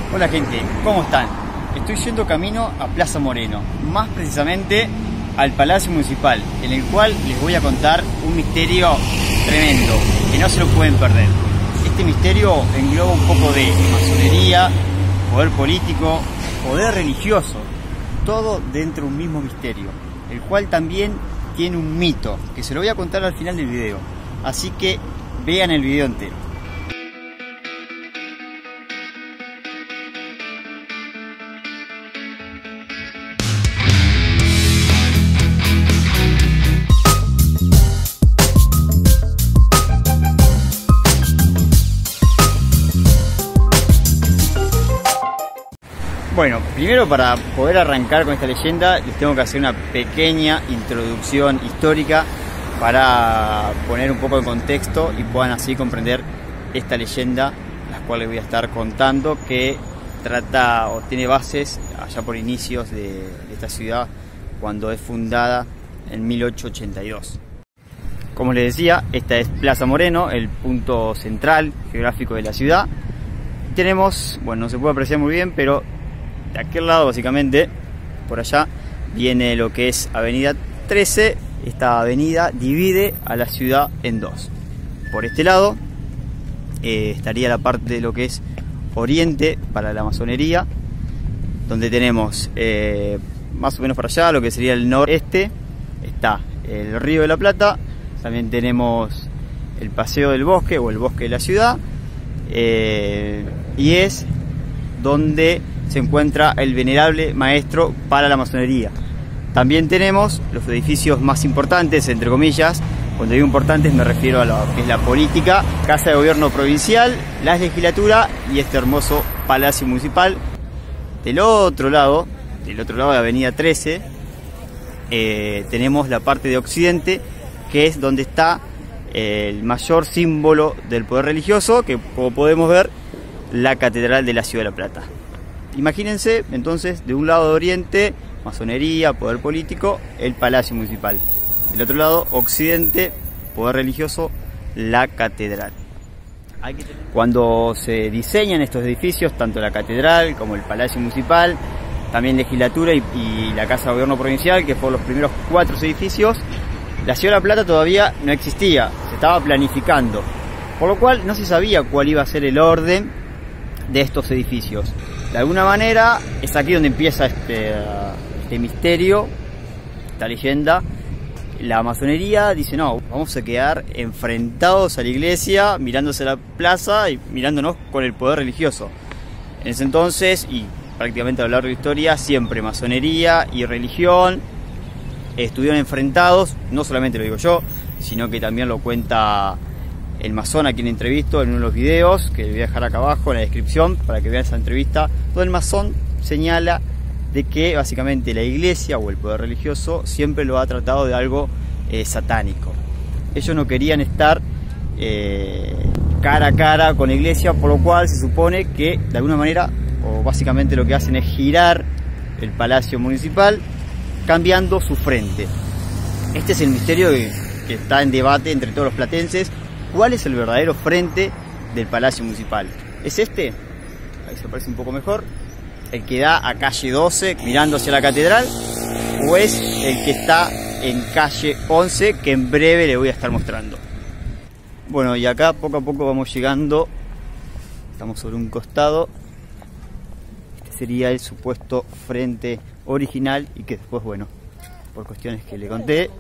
Hola gente, ¿cómo están? Estoy yendo camino a Plaza Moreno, más precisamente al Palacio Municipal, en el cual les voy a contar un misterio tremendo, que no se lo pueden perder. Este misterio engloba un poco de masonería, poder político, poder religioso, todo dentro de un mismo misterio, el cual también tiene un mito, que se lo voy a contar al final del video, así que vean el video entero. Bueno, primero para poder arrancar con esta leyenda les tengo que hacer una pequeña introducción histórica para poner un poco de contexto y puedan así comprender esta leyenda, la cual les voy a estar contando, que trata o tiene bases allá por inicios de esta ciudad cuando es fundada en 1882. Como les decía, esta es Plaza Moreno, el punto central geográfico de la ciudad. Tenemos, bueno, no se puede apreciar muy bien, pero de aquel lado, básicamente, por allá, viene lo que es Avenida 13. Esta avenida divide a la ciudad en dos. Por este lado estaría la parte de lo que es oriente para la masonería, donde tenemos más o menos para allá lo que sería el noreste. Está el Río de la Plata, también tenemos el Paseo del Bosque o el Bosque de la Ciudad, y es donde se encuentra el venerable maestro para la masonería. También tenemos los edificios más importantes, entre comillas. Cuando digo importantes me refiero a lo que es la política, Casa de Gobierno Provincial, la legislatura y este hermoso Palacio Municipal. Del otro lado de Avenida 13, tenemos la parte de occidente, que es donde está el mayor símbolo del poder religioso, que como podemos ver, la Catedral de la Ciudad de La Plata. Imagínense entonces, de un lado de oriente, masonería, poder político, el Palacio Municipal. Del otro lado, occidente, poder religioso, la catedral. Cuando se diseñan estos edificios, tanto la catedral como el Palacio Municipal, también legislatura y la Casa de Gobierno Provincial, que fueron los primeros 4 edificios, la Ciudad de La Plata todavía no existía, se estaba planificando, por lo cual no se sabía cuál iba a ser el orden de estos edificios. De alguna manera es aquí donde empieza este misterio, esta leyenda. La masonería dice: no, vamos a quedar enfrentados a la iglesia, mirándose a la plaza y mirándonos con el poder religioso. En ese entonces, y prácticamente a lo largo de la historia, siempre masonería y religión estuvieron enfrentados. No solamente lo digo yo, sino que también lo cuenta el masón a quien entrevisto en uno de los videos, que les voy a dejar acá abajo en la descripción para que vean esa entrevista, donde el masón señala de que básicamente la iglesia o el poder religioso siempre lo ha tratado de algo satánico. Ellos no querían estar cara a cara con la iglesia, por lo cual se supone que de alguna manera, o básicamente lo que hacen es girar el Palacio Municipal cambiando su frente. Este es el misterio que está en debate entre todos los platenses. ¿Cuál es el verdadero frente del Palacio Municipal? ¿Es este? Ahí se aparece un poco mejor. ¿El que da a calle 12 mirando hacia la catedral? ¿O es el que está en calle 11, que en breve les voy a estar mostrando? Bueno, y acá poco a poco vamos llegando. Estamos sobre un costado. Este sería el supuesto frente original y que después, bueno, por cuestiones que le conté,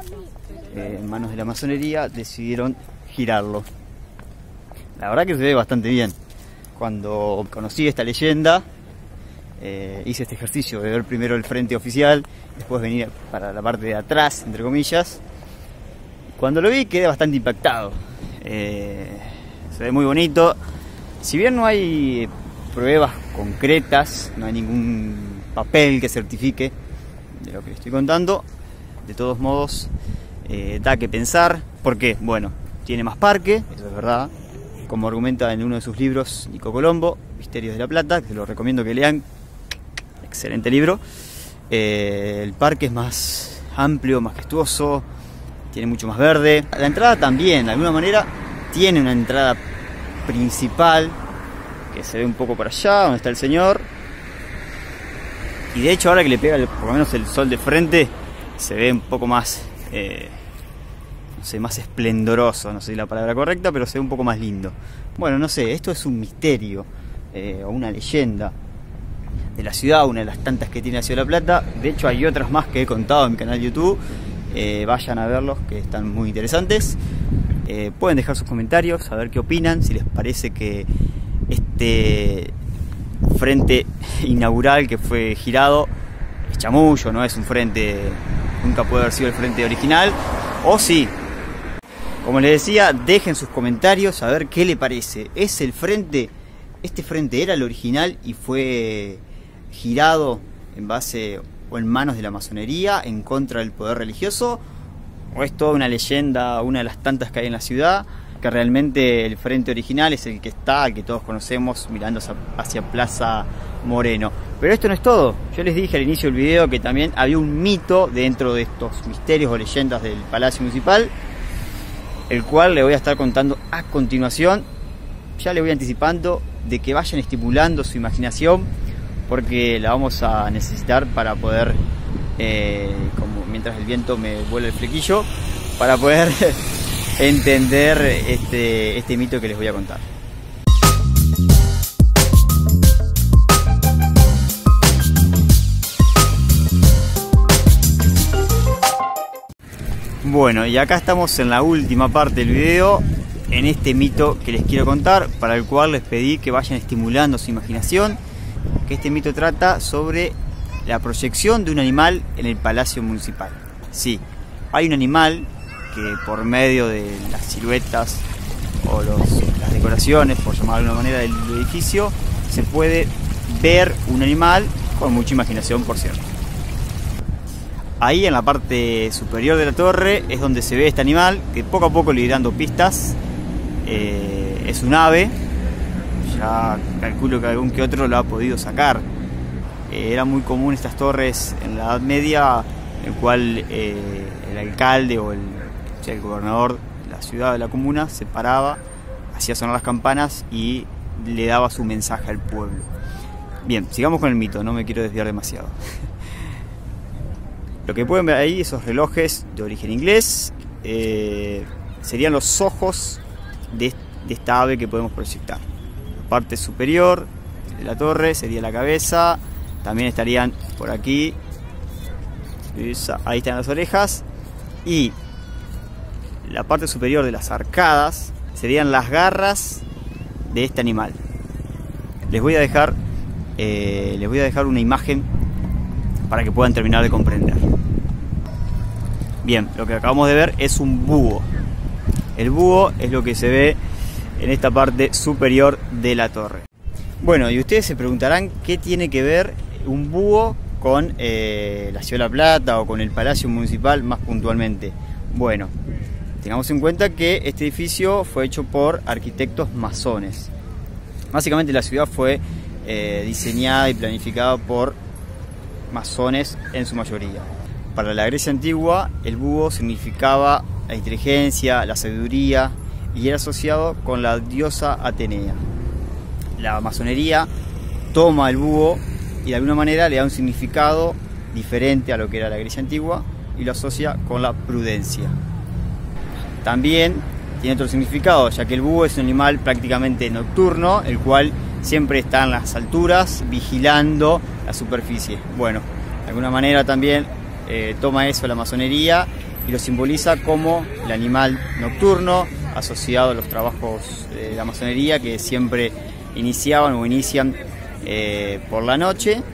en manos de la masonería decidieron girarlo. La verdad que se ve bastante bien. Cuando conocí esta leyenda, hice este ejercicio de ver primero el frente oficial, después venir para la parte de atrás, entre comillas. Cuando lo vi quedé bastante impactado. Se ve muy bonito. Si bien no hay pruebas concretas, no hay ningún papel que certifique de lo que les estoy contando, de todos modos da que pensar. ¿Por qué? Bueno, tiene más parque, eso es verdad, como argumenta en uno de sus libros Nico Colombo, Misterios de la Plata, que se lo recomiendo que lean, excelente libro. El parque es más amplio, majestuoso, tiene mucho más verde. La entrada también, de alguna manera, tiene una entrada principal, que se ve un poco por allá, donde está el señor. Y de hecho ahora que le pega por lo menos el sol de frente, se ve un poco más, no sé, más esplendoroso, no sé si la palabra correcta, pero se ve un poco más lindo. Bueno, no sé, esto es un misterio, o una leyenda de la ciudad, una de las tantas que tiene la Ciudad de La Plata. De hecho hay otras más que he contado en mi canal de YouTube, vayan a verlos, que están muy interesantes. Pueden dejar sus comentarios, a ver qué opinan, si les parece que este frente inaugural que fue girado es chamullo, no es un frente, nunca puede haber sido el frente original, o sí. Como les decía, dejen sus comentarios a ver qué le parece. ¿Es el frente, este frente era el original y fue girado en base o en manos de la masonería en contra del poder religioso? ¿O es toda una leyenda, una de las tantas que hay en la ciudad, que realmente el frente original es el que está, el que todos conocemos, mirando hacia Plaza Moreno? Pero esto no es todo. Yo les dije al inicio del video que también había un mito dentro de estos misterios o leyendas del Palacio Municipal, el cual le voy a estar contando a continuación. Ya le voy anticipando de que vayan estimulando su imaginación, porque la vamos a necesitar para poder, como mientras el viento me vuelve el flequillo, para poder entender este mito que les voy a contar. Bueno, y acá estamos en la última parte del video, en este mito que les quiero contar, para el cual les pedí que vayan estimulando su imaginación, que este mito trata sobre la proyección de un animal en el Palacio Municipal. Sí, hay un animal que por medio de las siluetas o las decoraciones, por llamarlo de alguna manera, del edificio, se puede ver un animal con mucha imaginación, por cierto. Ahí en la parte superior de la torre es donde se ve este animal, que poco a poco le iré dando pistas. Es un ave, ya calculo que algún que otro lo ha podido sacar. Era muy común estas torres en la Edad Media, en el cual el alcalde o el gobernador de la ciudad, de la comuna, se paraba, hacía sonar las campanas y le daba su mensaje al pueblo. Bien, sigamos con el mito, no me quiero desviar demasiado. Lo que pueden ver ahí, esos relojes de origen inglés, serían los ojos de esta ave que podemos proyectar. La parte superior de la torre sería la cabeza, también estarían por aquí, ahí están las orejas, y la parte superior de las arcadas serían las garras de este animal. Les voy a dejar una imagen para que puedan terminar de comprender. Bien, lo que acabamos de ver es un búho. El búho es lo que se ve en esta parte superior de la torre. Bueno, y ustedes se preguntarán qué tiene que ver un búho con la Ciudad de La Plata o con el Palacio Municipal más puntualmente. Bueno, tengamos en cuenta que este edificio fue hecho por arquitectos masones. Básicamente la ciudad fue diseñada y planificada por masones en su mayoría. Para la Grecia antigua, el búho significaba la inteligencia, la sabiduría, y era asociado con la diosa Atenea. La masonería toma el búho y de alguna manera le da un significado diferente a lo que era la Grecia antigua y lo asocia con la prudencia. También tiene otro significado, ya que el búho es un animal prácticamente nocturno, el cual siempre está en las alturas vigilando la superficie. Bueno, de alguna manera también toma eso la masonería y lo simboliza como el animal nocturno asociado a los trabajos de la masonería, que siempre iniciaban o inician por la noche.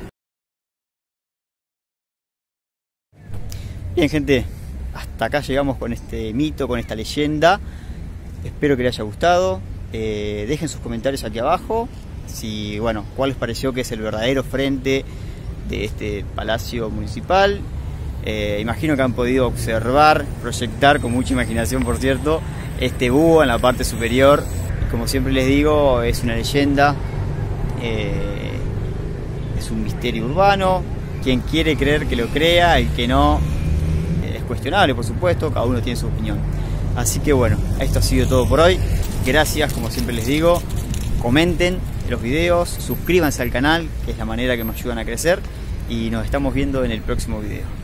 Bien, gente, hasta acá llegamos con este mito, con esta leyenda. Espero que les haya gustado. Dejen sus comentarios aquí abajo, si, bueno, cuál les pareció que es el verdadero frente de este Palacio Municipal. Imagino que han podido observar, proyectar con mucha imaginación, por cierto, este búho en la parte superior. Como siempre les digo, es una leyenda, es un misterio urbano. Quien quiere creer que lo crea, el que no es cuestionable, por supuesto, cada uno tiene su opinión. Así que bueno, esto ha sido todo por hoy. Gracias, como siempre les digo, comenten, los videos, suscríbanse al canal, que es la manera que me ayudan a crecer, y nos estamos viendo en el próximo video.